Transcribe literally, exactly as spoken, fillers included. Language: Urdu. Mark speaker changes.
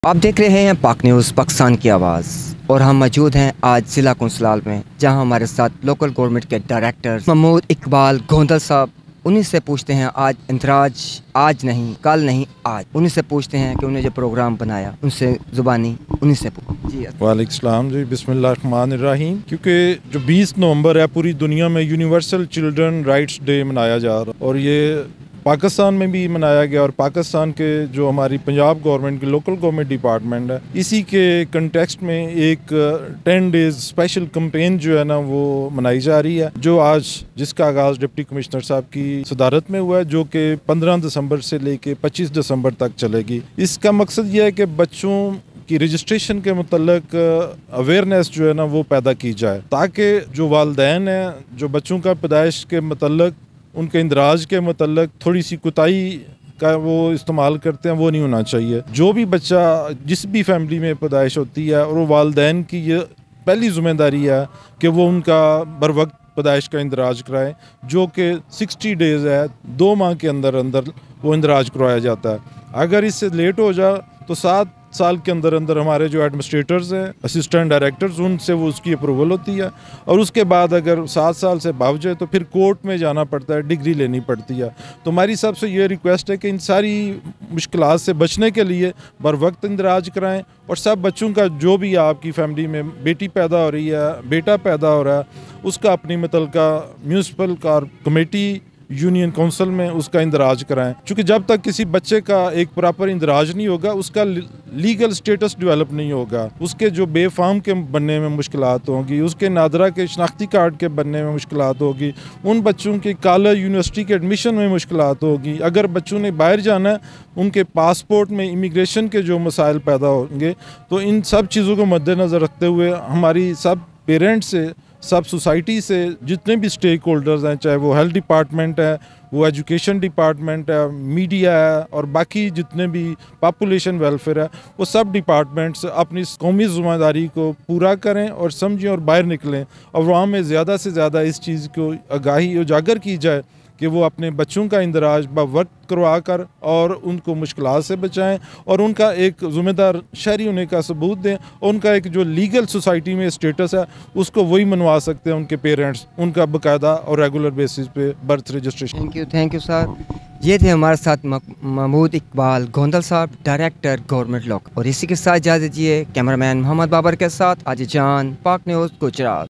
Speaker 1: آپ دیکھ رہے ہیں پاک نیوز پاکستان کی آواز، اور ہم موجود ہیں آج ضلع کونسلال میں، جہاں ہمارے ساتھ لوکل گورنمنٹ کے ڈائریکٹر محمود اقبال گوندل صاحب، انہیں سے پوچھتے ہیں آج اندراج آج نہیں کل نہیں آج، انہیں سے پوچھتے ہیں کہ انہیں جو پروگرام بنایا ان سے زبانی انہیں سے پوچھ جی
Speaker 2: وعلیکم السلام جی، بسم اللہ الرحمن الرحیم۔ کیونکہ جو بیس نومبر ہے پوری دنیا میں یونیورسل چلڈرن رائٹس ڈے منایا جا رہا، اور یہ پاکستان میں بھی منایا گیا، اور پاکستان کے جو ہماری پنجاب گورنمنٹ کی لوکل گورنمنٹ ڈپارٹمنٹ ہے، اسی کے کنٹیکسٹ میں ایک ٹین ڈیز اسپیشل کمپین جو ہے نا وہ منائی جا رہی ہے، جو آج جس کا آغاز ڈپٹی کمشنر صاحب کی صدارت میں ہوا ہے، جو کہ پندرہ دسمبر سے لے کے پچیس دسمبر تک چلے گی۔ اس کا مقصد یہ ہے کہ بچوں کی رجسٹریشن کے متعلق اویئرنیس جو ہے نا وہ پیدا کی جائے، تاکہ جو والدین ہیں جو بچوں کا پیدائش کے متعلق ان کے اندراج کے متعلق تھوڑی سی کوتاہی کا وہ استعمال کرتے ہیں، وہ نہیں ہونا چاہیے۔ جو بھی بچہ جس بھی فیملی میں پیدائش ہوتی ہے، اور وہ والدین کی یہ پہلی ذمہ داری ہے کہ وہ ان کا بر وقت پیدائش کا اندراج کرائیں، جو کہ سکسٹی ڈیز ہے، دو ماہ کے اندر اندر وہ اندراج کروایا جاتا ہے۔ اگر اس سے لیٹ ہو جائے تو سات سال کے اندر اندر ہمارے جو ایڈمنسٹریٹرز ہیں، اسسٹنٹ ڈائریکٹرز، ان سے وہ اس کی اپروول ہوتی ہے، اور اس کے بعد اگر سات سال سے بھاگ جائے تو پھر کورٹ میں جانا پڑتا ہے، ڈگری لینی پڑتی ہے۔ تو ہماری سب سے یہ ریکویسٹ ہے کہ ان ساری مشکلات سے بچنے کے لیے بر وقت اندراج کرائیں، اور سب بچوں کا جو بھی آپ کی فیملی میں بیٹی پیدا ہو رہی ہے، بیٹا پیدا ہو رہا ہے، اس کا اپنی متعلقہ میونسپل کار کمیٹی یونین کونسل میں اس کا اندراج کرائیں، چونکہ جب تک کسی بچے کا ایک پراپر اندراج نہیں ہوگا، اس کا لیگل سٹیٹس ڈیولپ نہیں ہوگا، اس کے جو بے فام کے بننے میں مشکلات ہوں گی، اس کے نادرہ کے شناختی کارڈ کے بننے میں مشکلات ہوگی، ان بچوں کے کالج یونیورسٹی کے ایڈمیشن میں مشکلات ہوگی، اگر بچوں نے باہر جانا ہے ان کے پاسپورٹ میں امیگریشن کے جو مسائل پیدا ہوں گے۔ تو ان سب چیزوں کو مد نظر رکھتے ہوئے ہماری سب پیرنٹس سے، سب سوسائٹی سے، جتنے بھی سٹیک ہولڈرز ہیں، چاہے وہ ہیلتھ ڈپارٹمنٹ ہے، وہ ایجوکیشن ڈپارٹمنٹ ہے، میڈیا ہے، اور باقی جتنے بھی پاپولیشن ویلفیئر ہے، وہ سب ڈپارٹمنٹس اپنی قومی ذمہ داری کو پورا کریں اور سمجھیں اور باہر نکلیں، اور عوام میں زیادہ سے زیادہ اس چیز کو آگاہی اجاگر کی جائے کہ وہ اپنے بچوں کا اندراج بوقت کروا کر اور ان کو مشکلات سے بچائیں، اور ان کا ایک ذمہ دار شہری ہونے کا ثبوت دیں، اور ان کا ایک جو لیگل سوسائٹی میں اسٹیٹس ہے اس کو وہی منوا سکتے ہیں ان کے پیرنٹس، ان کا باقاعدہ اور ریگولر بیسس پہ birth registration.
Speaker 1: Thank you thank you sir. یہ تھے ہمارے ساتھ محمود اقبال گوندل صاحب، ڈائریکٹر گورنمنٹ لوک، اور اسی کے ساتھ اجازت دیجیے کیمرہ مین محمد بابر کے ساتھ عاجز جان، پاک نیوز گجرات۔